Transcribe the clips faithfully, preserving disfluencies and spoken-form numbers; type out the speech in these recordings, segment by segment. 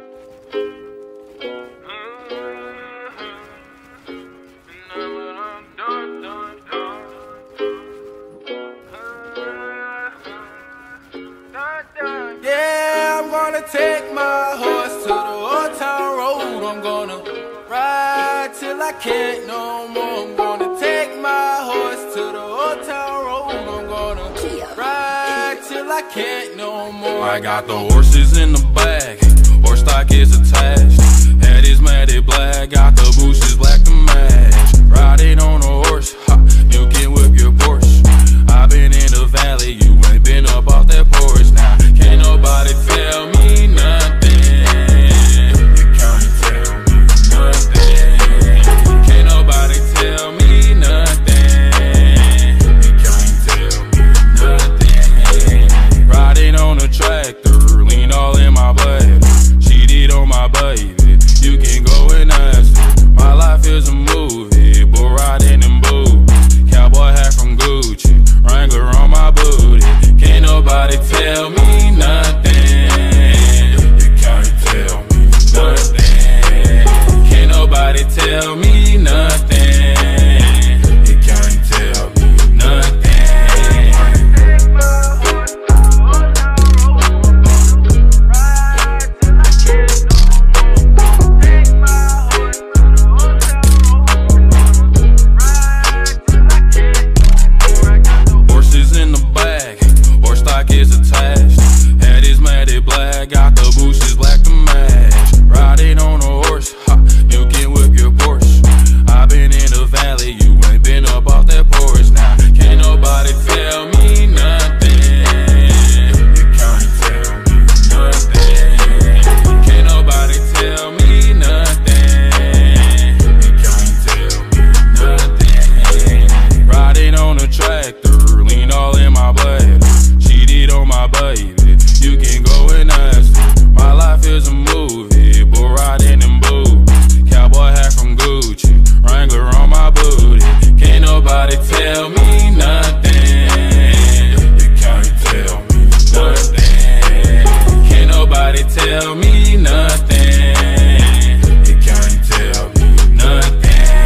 Yeah, I'm gonna take my horse to the old town road. I'm gonna ride till I can't no more. I'm gonna take my horse to the old town road. I'm gonna ride till I can't no more. I got the horses in the bag, horse stock is attached. Head is matted black, got the bushes black to match. Riding on a horse, ha, you can whip your Porsche. I've been in the valley, you ain't been up off that porch. Now, can't nobody tell me nothing. You can't tell me nothing. Can't nobody tell me nothing. You can't tell me nothing. Riding on a tractor, lean all in my blood. Cheated on my baby, you can go and ask her. My life is a movie, bull riding in boots. Cowboy hat from Gucci, Wrangler on my booty. Can't nobody tell me nothing. You can't tell me nothing. Can't nobody tell me nothing. You can't tell me nothing. Is attached. Head is matted black, got the bushes black to match. Riding on a horse, ha, you can whip your Porsche. I've been in the valley, you ain't been up off that porch. Now, can't nobody tell me nothing. You can't tell me nothing. Can't nobody tell me nothing. You can't tell me nothing. Riding on a tractor, lean all in my blood. On my baby, you can go and ask her. My life is a movie, bull riding in boots. Cowboy hat from Gucci, Wrangler on my booty. Can't nobody tell me nothing. You can't tell me nothing. Can't nobody tell me nothing. You can't tell me nothing.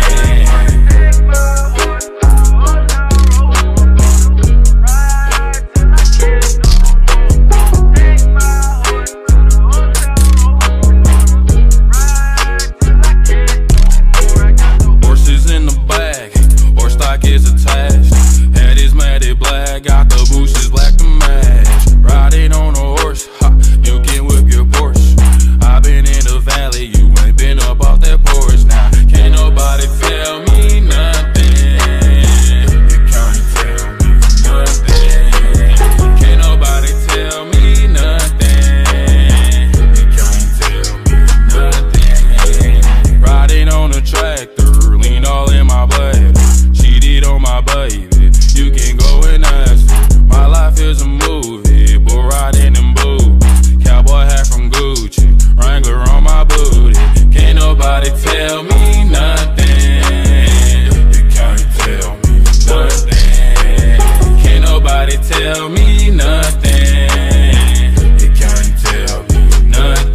Is attached. Head is matted black, got the bushes black to match. Riding on a horse, ha, you can whip your Porsche. I've been in the valley, you ain't been up off that porch. Now, can't nobody tell me nothing. You can't tell me nothing. Can't nobody tell me nothing. You can't tell me nothing. Riding on a tractor, lean all in my blood. On my baby, you can go and ask her. My life is a movie, bull riding in boots. Cowboy hat from Gucci, Wrangler on my booty. Can't nobody tell me nothing. You can't tell me nothing. Can't nobody tell me nothing. You can't tell me nothing.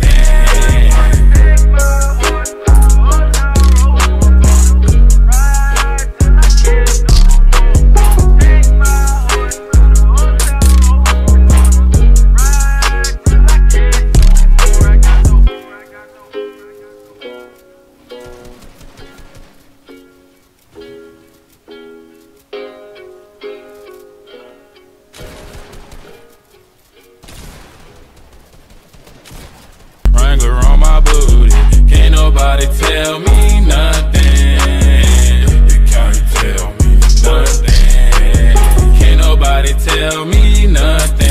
Wrangler on my booty. Can't nobody tell me nothing. You can't tell me nothing. Can't nobody tell me nothing.